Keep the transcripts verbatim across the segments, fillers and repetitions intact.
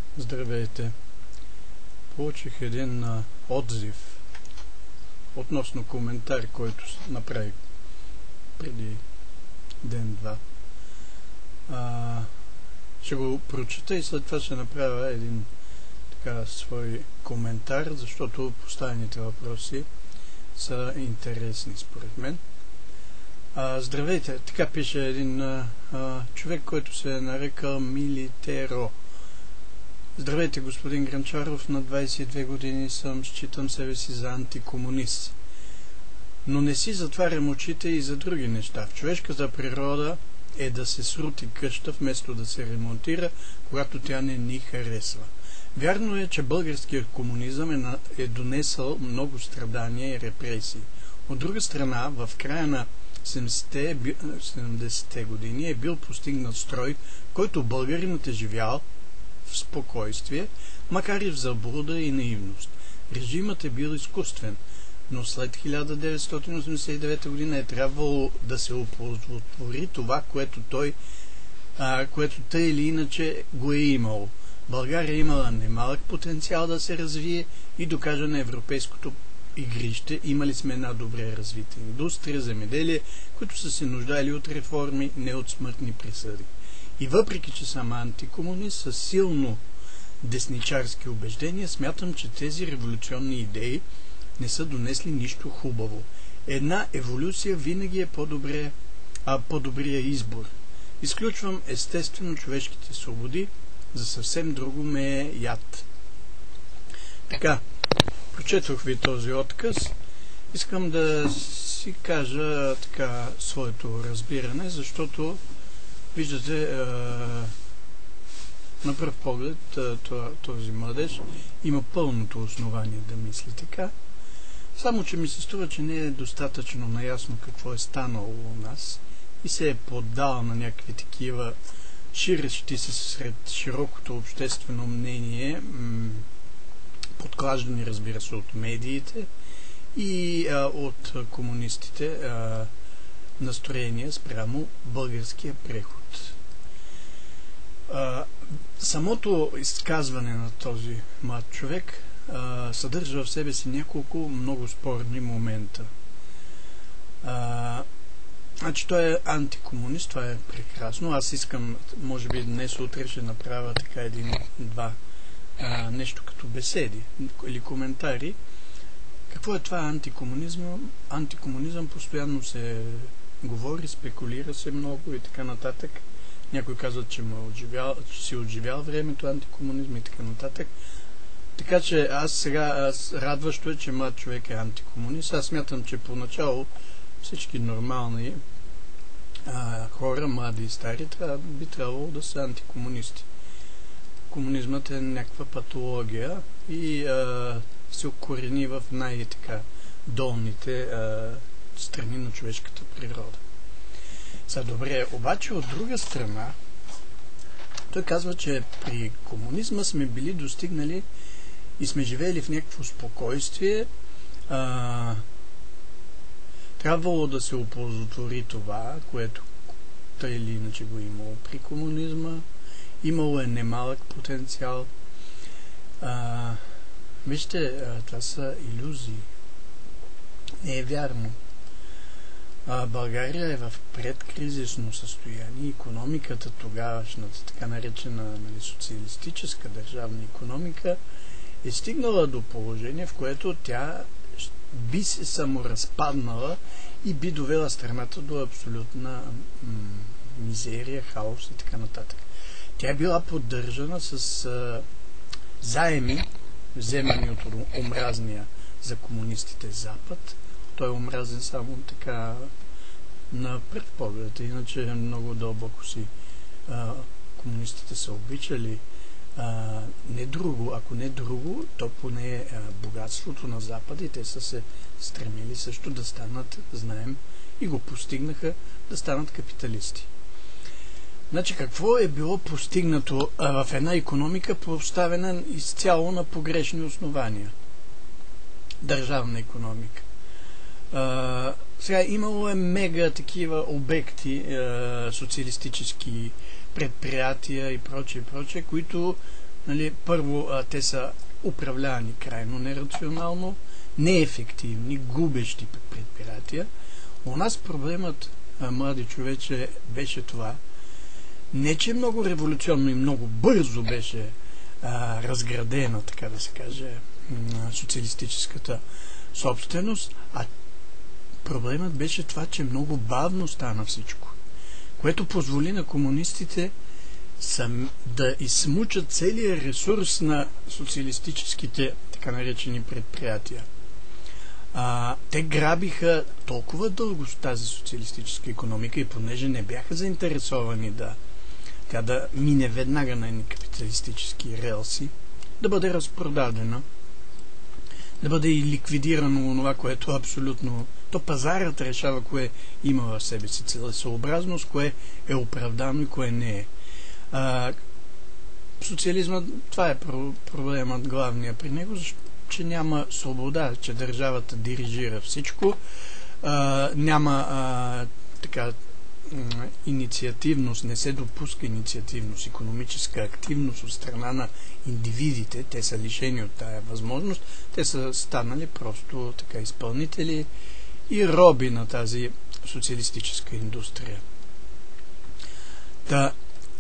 Здравейте! Получих един а, отзив относно коментар, който направих преди ден-два. Ще го прочета и след това ще направя един така свой коментар, защото поставените въпроси са интересни според мен. А, здравейте! Така пише един а, а, човек, който се е нарекал Милитеро. Здравейте, господин Гранчаров, на двадесет и две години съм, считам себе си за антикомунист. Но не си затварям очите и за други неща. В човешката природа е да се срути къща, вместо да се ремонтира, когато тя не ни харесва. Вярно е, че българският комунизъм е, на, е донесъл много страдания и репресии. От друга страна, в края на седемдесетте години е бил постигнат строй, който българинът е живял в спокойствие, макар и в заблуда и наивност. Режимът е бил изкуствен, но след хиляда деветстотин осемдесет и девета година е трябвало да се оползотвори това, което той, а, което тъй или иначе го е имало. България е имала немалък потенциал да се развие и докаже на европейското игрище. Имали сме една добре развита индустрия, земеделие, които са се нуждали от реформи, не от смъртни присъди. И въпреки, че съм антикомунист с силно десничарски убеждения, смятам, че тези революционни идеи не са донесли нищо хубаво. Една еволюция винаги е по-добре, а по-добрия избор. Изключвам естествено човешките свободи, за съвсем друго ме е яд. Така, прочетох ви този отказ. Искам да си кажа така своето разбиране, защото виждате, а, на пръв поглед а, този младеж има пълното основание да мисли така. Само, че ми се струва, че не е достатъчно наясно какво е станало у нас и се е поддал на някакви такива ширещи се сред широкото обществено мнение, подклаждани, разбира се, от медиите и а, от комунистите а, настроения спрямо българския преход. А, самото изказване на този млад човек а, съдържа в себе си няколко много спорни момента. А, значи той е антикомунист, това е прекрасно. Аз искам, може би днес утре ще направя така един-два а, нещо като беседи или коментари. Какво е това антикомунизъм? Антикомунизъм постоянно се говори, спекулира се много и така нататък. Някои казват, че, му отживял, че си отживял времето антикомунизм и така нататък. Така че аз сега аз, радващо е, че млад човек е антикомунист. Аз смятам, че поначало всички нормални а, хора, млади и стари, трябва, би трябвало да са антикомунисти. Комунизмът е някаква патология и а, се окорени в най-така долните а, страни на човешката природа. Са добре, обаче от друга страна той казва, че при комунизма сме били достигнали и сме живели в някакво спокойствие. А, трябвало да се оползотвори това, което тъй или иначе го имало при комунизма. Имало е немалък потенциал. А, вижте, а, това са илюзии. Не е вярно. А, България е в предкризисно състояние. Икономиката тогавашната, така наречена нали, социалистическа държавна икономика, е стигнала до положение, в което тя би се саморазпаднала и би довела страната до абсолютна м- мизерия, хаос и така нататък. Тя е била поддържана с а, заеми, вземани от омразния за комунистите Запад. Той е омразен само така на пред поглед, иначе много дълбоко си а, комунистите са обичали а, не друго, ако не друго, то поне а, богатството на Запада и те са се стремили също да станат, знаем, и го постигнаха да станат капиталисти. Значи какво е било постигнато а, в една икономика, поставена изцяло на погрешни основания? Държавна икономика. А, сега имало е мега такива обекти, а, социалистически предприятия и прочее, прочее, които Нали, първо, а, те са управлявани крайно нерационално, неефективни, губещи предприятия. У нас проблемът, а, млади човече, беше това. Не, че много революционно и много бързо беше а, разградена, така да се каже, социалистическата собственост, а проблемът беше това, че много бавно стана всичко, което позволи на комунистите сам, да изсмучат целият ресурс на социалистическите, така наречени, предприятия. А, те грабиха толкова дълго с тази социалистическа икономика и понеже не бяха заинтересовани да тя да мине веднага на едни капиталистически релси, да бъде разпродадена, да бъде и ликвидирано това, което абсолютно... То пазарът решава кое има в себе си целесъобразност, кое е оправдано и кое не е. А, социализмът, това е проблемът главния при него, защото че няма свобода, че държавата дирижира всичко, а, няма а, така инициативност, не се допуска инициативност, икономическа активност от страна на индивидите, те са лишени от тая възможност, те са станали просто така изпълнители и роби на тази социалистическа индустрия. Та,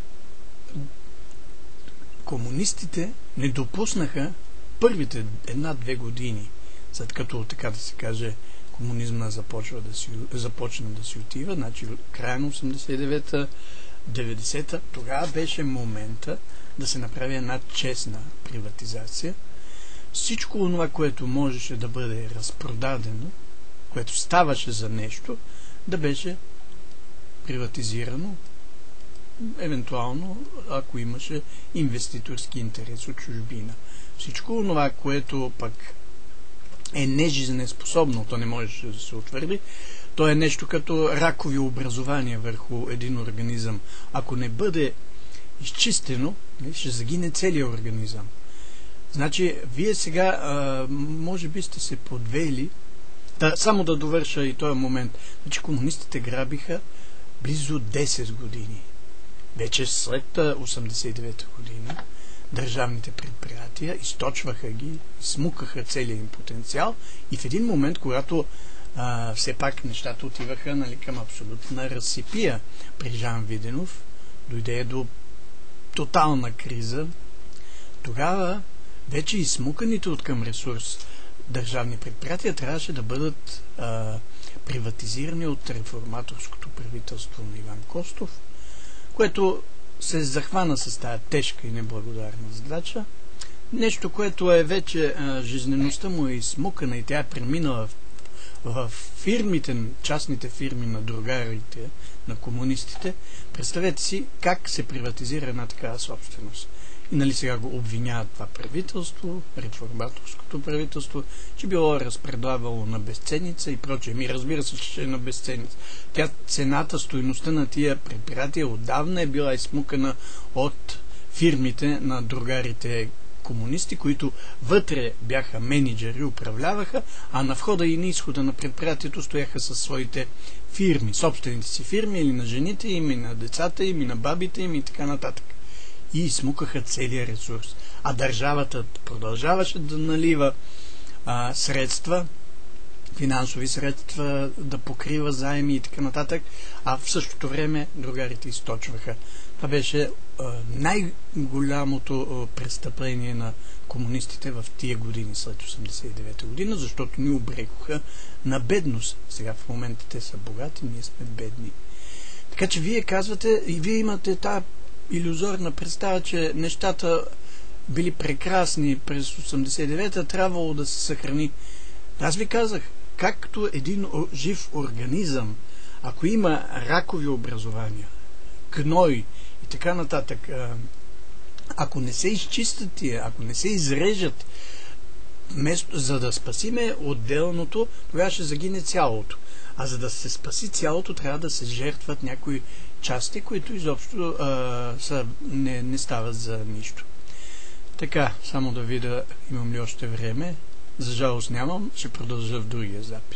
комунистите не допуснаха първите една-две години, след като, така да се каже, комунизма започва да си, започна да си отива, значи края на осемдесет и девета деветдесета, тогава беше момента да се направи една честна приватизация. Всичко това, което можеше да бъде разпродадено, което ставаше за нещо, да беше приватизирано, евентуално, ако имаше инвеститорски интерес от чужбина. Всичко това, което пък е нежизнеспособно, то не можеше да се утвърди, то е нещо като ракови образования върху един организъм. Ако не бъде изчистено, ще загине целият организъм. Значи, вие сега, а, може би сте се подвели, да, само да довърша и този момент. Значи, комунистите грабиха близо десет години. Вече след осемдесет и девета година държавните предприятия източваха ги, смукаха целия им потенциал и в един момент, когато а, все пак нещата отиваха, нали, към абсолютна разсипия при Жан Виденов, дойде до тотална криза, тогава вече изсмуканите от към ресурс държавни предприятия трябваше да бъдат а, приватизирани от реформаторското правителство на Иван Костов, което се захвана с тази тежка и неблагодарна задача. Нещо, което е вече а, жизнеността му е изсмукана и тя е преминала в, в фирмите, частните фирми на другарите, на комунистите. Представете си как се приватизира една такава собственост. И нали сега го обвиняват това правителство, реформаторското правителство, че било разпредавало на безценица и прочее. Ми разбира се, че е на безценица. Тя цената, стойността на тия предприятия отдавна е била изсмукана от фирмите на другарите комунисти, които вътре бяха менеджери, управляваха, а на входа и на изхода на предприятието стояха със своите фирми, собствените си фирми или на жените им, и на децата им, и на бабите им и така нататък. И изсмукаха целия ресурс. А държавата продължаваше да налива а, средства, финансови средства, да покрива заеми и така нататък, а в същото време другарите източваха. Това беше а, най-голямото а, престъпление на комунистите в тия години след осемдесет и девета година, защото ни обрекоха на бедност. Сега в момента те са богати, ние сме бедни. Така че вие казвате, и вие имате тази илюзорна представа, че нещата били прекрасни през осемдесет и девета, трябвало да се съхрани. Аз ви казах, както един жив организъм, ако има ракови образования, гной и така нататък, ако не се изчистят тия, ако не се изрежат, вместо, за да спасиме отделното, тогава ще загине цялото. А за да се спаси цялото, трябва да се жертват някои части, които изобщо а, са, не, не стават за нищо. Така, само да видя имам ли още време. За жалост нямам, ще продължа в другия запис.